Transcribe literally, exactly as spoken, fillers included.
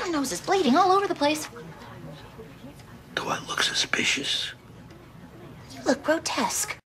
Your nose is bleeding all over the place. Do I look suspicious? You look grotesque.